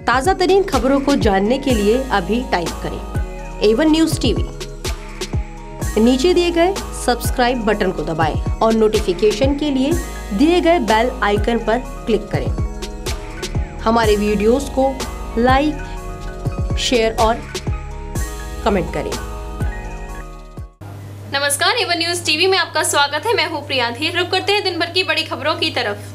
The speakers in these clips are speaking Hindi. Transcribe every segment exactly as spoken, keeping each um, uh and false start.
ताज़ा तरीन खबरों को जानने के लिए अभी टाइप करें ए वन न्यूज़ टीवी। नीचे दिए गए सब्सक्राइब बटन को दबाएं और नोटिफिकेशन के लिए दिए गए बेल आइकन पर क्लिक करें। हमारे वीडियोस को लाइक, शेयर और कमेंट करें। नमस्कार, ए वन न्यूज़ टीवी में आपका स्वागत है। मैं हूं प्रिया धीर। रुक करते हैं दिन भर की बड़ी खबरों की तरफ।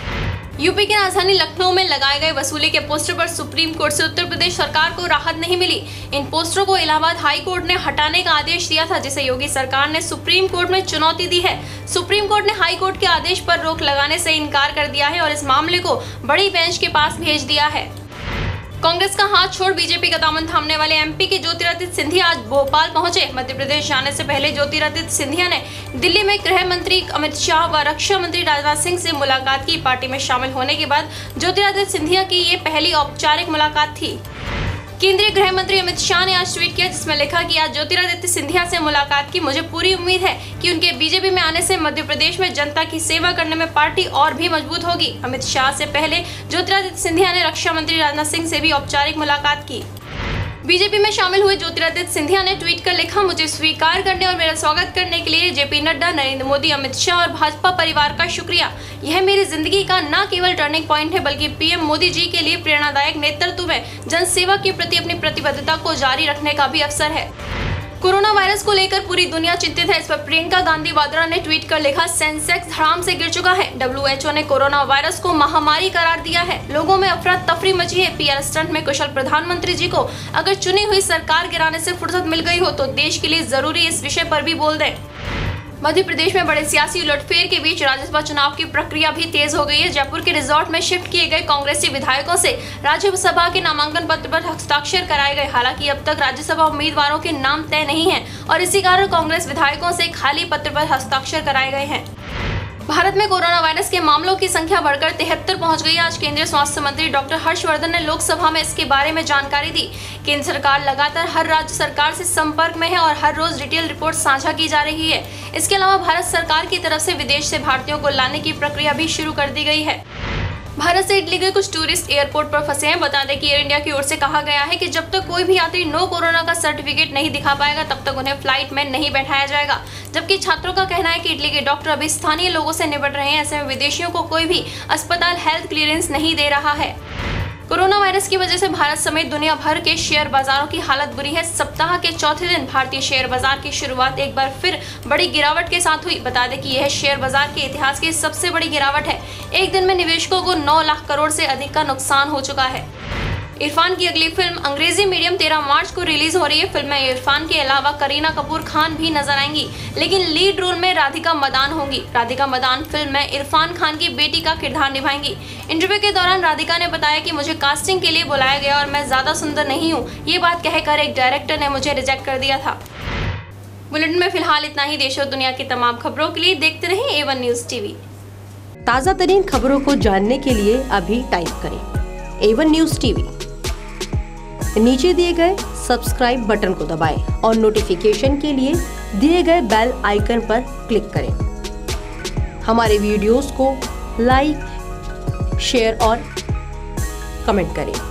यूपी की राजधानी लखनऊ में लगाए गए वसूली के पोस्टर पर सुप्रीम कोर्ट से उत्तर प्रदेश सरकार को राहत नहीं मिली। इन पोस्टरों को इलाहाबाद हाई कोर्ट ने हटाने का आदेश दिया था, जिसे योगी सरकार ने सुप्रीम कोर्ट में चुनौती दी है। सुप्रीम कोर्ट ने हाई कोर्ट के आदेश पर रोक लगाने से इनकार कर दिया है और इस मामले को बड़ी बेंच के पास भेज दिया है। कांग्रेस का हाथ छोड़ बीजेपी का दामन थामने वाले एमपी के ज्योतिरादित्य सिंधिया आज भोपाल पहुंचे। मध्य प्रदेश जाने से पहले ज्योतिरादित्य सिंधिया ने दिल्ली में गृह मंत्री अमित शाह व रक्षा मंत्री राजनाथ सिंह से मुलाकात की। पार्टी में शामिल होने के बाद ज्योतिरादित्य सिंधिया की ये पहली औपचारिक मुलाकात थी। केंद्रीय गृह मंत्री अमित शाह ने आज ट्वीट किया, जिसमें लिखा कि आज ज्योतिरादित्य सिंधिया से मुलाकात की। मुझे पूरी उम्मीद है कि उनके बीजेपी में आने से मध्य प्रदेश में जनता की सेवा करने में पार्टी और भी मजबूत होगी। अमित शाह से पहले ज्योतिरादित्य सिंधिया ने रक्षा मंत्री राजनाथ सिंह से भी औपचारिक मुलाकात की। बीजेपी में शामिल हुए ज्योतिरादित्य सिंधिया ने ट्वीट कर लिखा, मुझे स्वीकार करने और मेरा स्वागत करने के लिए जेपी नड्डा, नरेंद्र मोदी, अमित शाह और भाजपा परिवार का शुक्रिया। यह मेरी जिंदगी का न केवल टर्निंग पॉइंट है, बल्कि पीएम मोदी जी के लिए प्रेरणादायक नेतृत्व में जनसेवा के प्रति अपनी प्रतिबद्धता को जारी रखने का भी अवसर है। कोरोना वायरस को लेकर पूरी दुनिया चिंतित है। इस पर प्रियंका गांधी वाड्रा ने ट्वीट कर लिखा, सेंसेक्स धड़ाम से गिर चुका है। डब्ल्यू एच ओ ने कोरोना वायरस को महामारी करार दिया है। लोगों में अफरा तफरी मची है। पीआर स्टंट में कुशल प्रधानमंत्री जी को अगर चुनी हुई सरकार गिराने से फुर्सत मिल गई हो तो देश के लिए जरूरी इस विषय पर भी बोल दें। मध्य प्रदेश में बड़े सियासी उलटफेर के बीच राज्यसभा चुनाव की प्रक्रिया भी तेज हो गई है। जयपुर के रिजॉर्ट में शिफ्ट किए गए कांग्रेसी विधायकों से राज्यसभा के नामांकन पत्र पर हस्ताक्षर कराए गए। हालांकि अब तक राज्यसभा उम्मीदवारों के नाम तय नहीं है और इसी कारण कांग्रेस विधायकों से खाली पत्र पर हस्ताक्षर कराए गए हैं। भारत में कोरोना वायरस के मामलों की संख्या बढ़कर तिहत्तर पहुंच गई। आज केंद्रीय स्वास्थ्य मंत्री डॉक्टर हर्षवर्धन ने लोकसभा में इसके बारे में जानकारी दी। केंद्र सरकार लगातार हर राज्य सरकार से संपर्क में है और हर रोज डिटेल रिपोर्ट साझा की जा रही है। इसके अलावा भारत सरकार की तरफ से विदेश से भारतीयों को लाने की प्रक्रिया भी शुरू कर दी गई है। भारत से इटली के कुछ टूरिस्ट एयरपोर्ट पर फंसे हैं। बता दें कि एयर इंडिया की ओर से कहा गया है कि जब तक कोई भी यात्री नो कोरोना का सर्टिफिकेट नहीं दिखा पाएगा तब तक उन्हें फ्लाइट में नहीं बैठाया जाएगा। जबकि छात्रों का कहना है कि इटली के डॉक्टर अभी स्थानीय लोगों से निपट रहे हैं। ऐसे में विदेशियों को कोई भी अस्पताल हेल्थ क्लियरेंस नहीं दे रहा है। कोरोना वायरस की वजह से भारत समेत दुनिया भर के शेयर बाजारों की हालत बुरी है। सप्ताह के चौथे दिन भारतीय शेयर बाजार की शुरुआत एक बार फिर बड़ी गिरावट के साथ हुई। बता दें कि यह शेयर बाजार के इतिहास की सबसे बड़ी गिरावट है। एक दिन में निवेशकों को नौ लाख करोड़ से अधिक का नुकसान हो चुका है। इरफान की अगली फिल्म अंग्रेजी मीडियम तेरह मार्च को रिलीज हो रही है। फिल्म में इरफान के अलावा करीना कपूर खान भी नजर आएंगी, लेकिन लीड रोल में राधिका मदान होंगी। राधिका मदान फिल्म में इरफान खान की बेटी का किरदार निभाएंगी। इंटरव्यू के दौरान राधिका ने बताया कि मुझे कास्टिंग के लिए बुलाया गया और मैं ज्यादा सुंदर नहीं हूँ। ये बात कहकर एक डायरेक्टर ने मुझे रिजेक्ट कर दिया था। बुलेटिन में फिलहाल इतना ही। देश और दुनिया की तमाम खबरों के लिए देखते रहें ए वन न्यूज़ टीवी। ताज़ा तरीन खबरों को जानने के लिए अभी टाइप करें ए वन न्यूज़ टीवी। नीचे दिए गए सब्सक्राइब बटन को दबाएं और नोटिफिकेशन के लिए दिए गए बेल आइकन पर क्लिक करें। हमारे वीडियोस को लाइक, शेयर और कमेंट करें।